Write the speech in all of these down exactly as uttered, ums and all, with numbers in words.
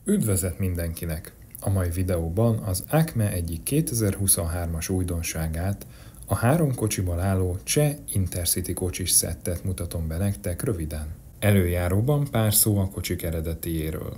Üdvözlet mindenkinek! A mai videóban az Acme egyik kétezer-huszonhármas újdonságát, a három kocsiból álló cseh Intercity kocsis szettet mutatom be nektek röviden. Előjáróban pár szó a kocsik eredetiéről.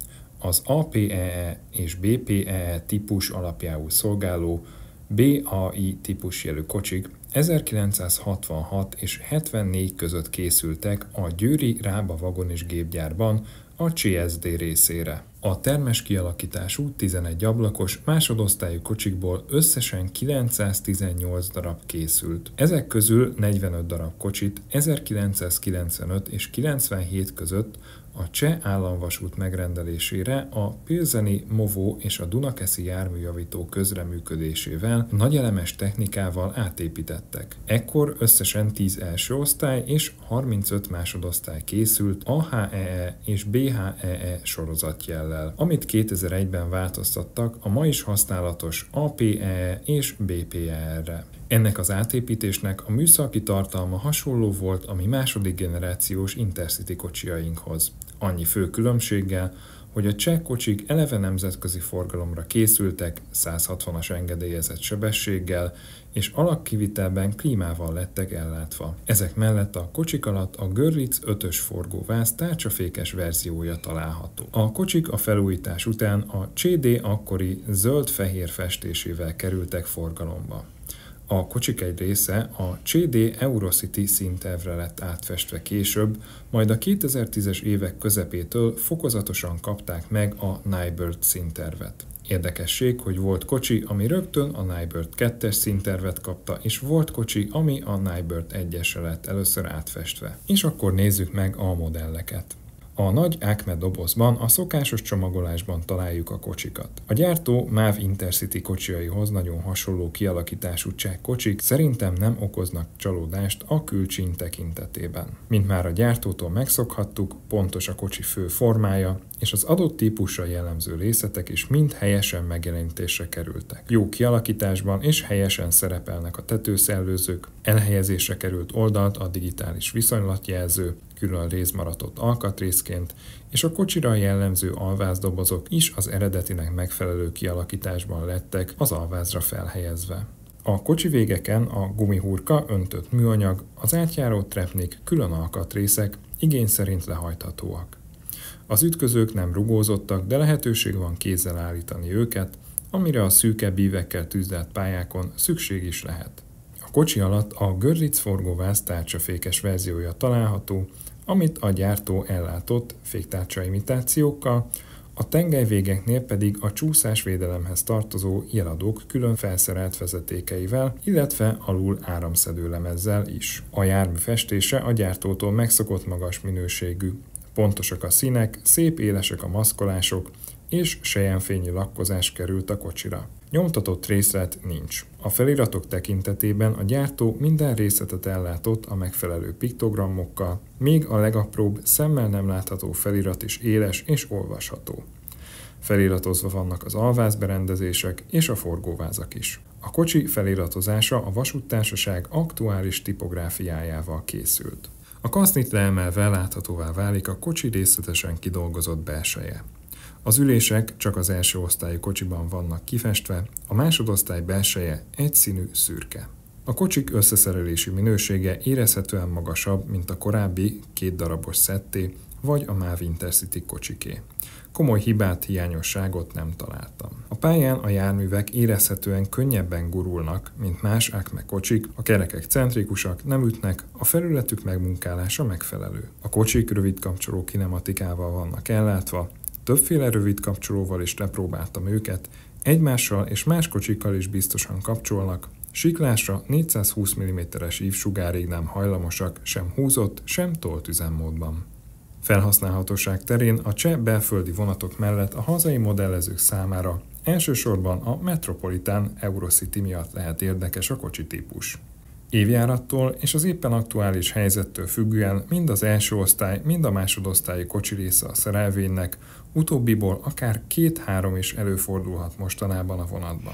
Az á pé é é és bé pé é é típus alapjául szolgáló bé á i típusjelű kocsik ezerkilencszázhatvanhat és hetvennégy között készültek a győri Rába Vagon és Gépgyárban a cé es dé részére. A termes kialakítású tizenegy ablakos másodosztályú kocsikból összesen kilencszáztizennyolc darab készült. Ezek közül negyvenöt darab kocsit ezerkilencszázkilencvenöt és kilencvenhét között a Cseh Államvasút megrendelésére a Pilzeni Movo és a Dunakeszi járműjavító közreműködésével nagyelemes technikával átépítettek. Ekkor összesen tíz első osztály és harmincöt másodosztály készült á há é é és bé há é é sorozatjellel, amit kétezer-egyben változtattak a ma is használatos á pé é é és bé pé é é-re. Ennek az átépítésnek a műszaki tartalma hasonló volt a mi második generációs Intercity kocsiainkhoz. Annyi fő különbséggel, hogy a cseh kocsik eleve nemzetközi forgalomra készültek százhatvanas engedélyezett sebességgel, és alakkivitelben klímával lettek ellátva. Ezek mellett a kocsik alatt a Görlitz ötös forgóváz tárcsafékes verziója található. A kocsik a felújítás után a cé dé akkori zöld-fehér festésével kerültek forgalomba. A kocsik egy része a cé dé Eurocity színtervre lett átfestve később, majd a kétezer-tízes évek közepétől fokozatosan kapták meg a Nybird színtervet. Érdekesség, hogy volt kocsi, ami rögtön a Nybird kettes színtervet kapta, és volt kocsi, ami a Nybird egyesre lett először átfestve. És akkor nézzük meg a modelleket. A nagy Acme dobozban a szokásos csomagolásban találjuk a kocsikat. A gyártó MÁV Intercity kocsiaihoz nagyon hasonló kialakítású cseh kocsik szerintem nem okoznak csalódást a külcsíny tekintetében. Mint már a gyártótól megszokhattuk, pontos a kocsi fő formája, és az adott típusra jellemző részletek is mind helyesen megjelenítésre kerültek. Jó kialakításban és helyesen szerepelnek a tetőszellőzők, elhelyezésre került oldalt a digitális viszonylatjelző, külön rész maradt alkatrészként, és a kocsira jellemző alvázdobozok is az eredetinek megfelelő kialakításban lettek az alvázra felhelyezve. A kocsi végeken a gumihurka, öntött műanyag, az átjáró trepnik, külön alkatrészek, igény szerint lehajthatóak. Az ütközők nem rugózottak, de lehetőség van kézzel állítani őket, amire a szűkebb ívekkel tűzelt pályákon szükség is lehet. A kocsi alatt a Görlitz forgóváz tárcsafékes verziója található, amit a gyártó ellátott féktárcsa imitációkkal, a tengelyvégeknél pedig a csúszásvédelemhez tartozó jeladók külön felszerelt vezetékeivel, illetve alul áramszedő lemezzel is. A jármű festése a gyártótól megszokott magas minőségű. Pontosak a színek, szép élesek a maszkolások, és selyemfényi lakkozás került a kocsira. Nyomtatott részlet nincs. A feliratok tekintetében a gyártó minden részletet ellátott a megfelelő piktogramokkal, még a legapróbb, szemmel nem látható felirat is éles és olvasható. Feliratozva vannak az alvázberendezések és a forgóvázak is. A kocsi feliratozása a vasúttársaság aktuális tipográfiájával készült. A kasznit leemelve láthatóvá válik a kocsi részletesen kidolgozott belseje. Az ülések csak az első osztályú kocsiban vannak kifestve, a másodosztály belseje egyszínű szürke. A kocsik összeszerelési minősége érezhetően magasabb, mint a korábbi két darabos szetté, vagy a MÁV Intercity kocsiké. Komoly hibát, hiányosságot nem találtam. A pályán a járművek érezhetően könnyebben gurulnak, mint más Acme kocsik, a kerekek centrikusak, nem ütnek, a felületük megmunkálása megfelelő. A kocsik rövid kapcsoló kinematikával vannak ellátva, többféle rövid kapcsolóval is lepróbáltam őket, egymással és más kocsikkal is biztosan kapcsolnak, siklásra négyszázhúsz milliméteres ívsugárig nem hajlamosak sem húzott, sem tolt üzemmódban. Felhasználhatóság terén a cseh belföldi vonatok mellett a hazai modellezők számára elsősorban a Metropolitan Eurocity miatt lehet érdekes a kocsi típus. Évjárattól és az éppen aktuális helyzettől függően mind az első osztály, mind a másodosztályi kocsi része a szerelvénynek, utóbbiból akár két-három is előfordulhat mostanában a vonatban.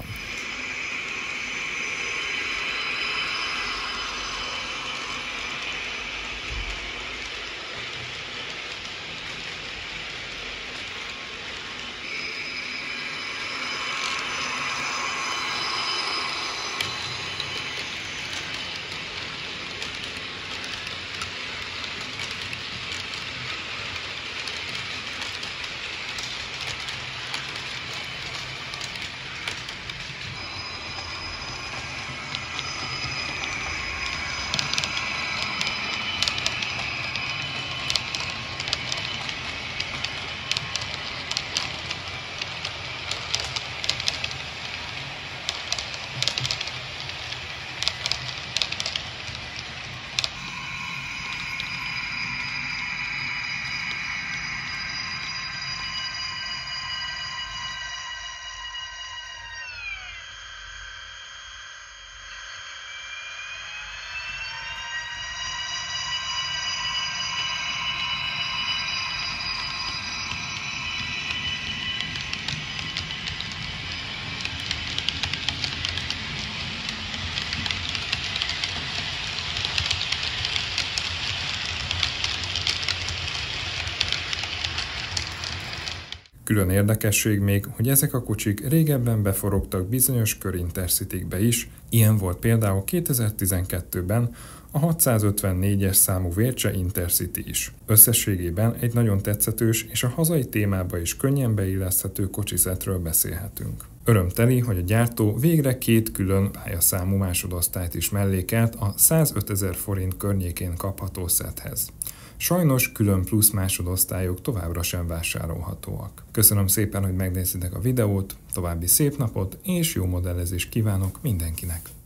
Külön érdekesség még, hogy ezek a kocsik régebben beforogtak bizonyos kör Intercitykbe is, ilyen volt például kétezer-tizenkettőben a hatszázötvennégyes számú Vércse Intercity is. Összességében egy nagyon tetszetős és a hazai témába is könnyen beilleszthető kocsizetről beszélhetünk. Örömteli, hogy a gyártó végre két külön pályaszámú másodosztályt is mellékelt a százötezer forint környékén kapható szetthez. Sajnos külön plusz másodosztályok továbbra sem vásárolhatóak. Köszönöm szépen, hogy megnéztétek a videót, további szép napot és jó modellezést kívánok mindenkinek!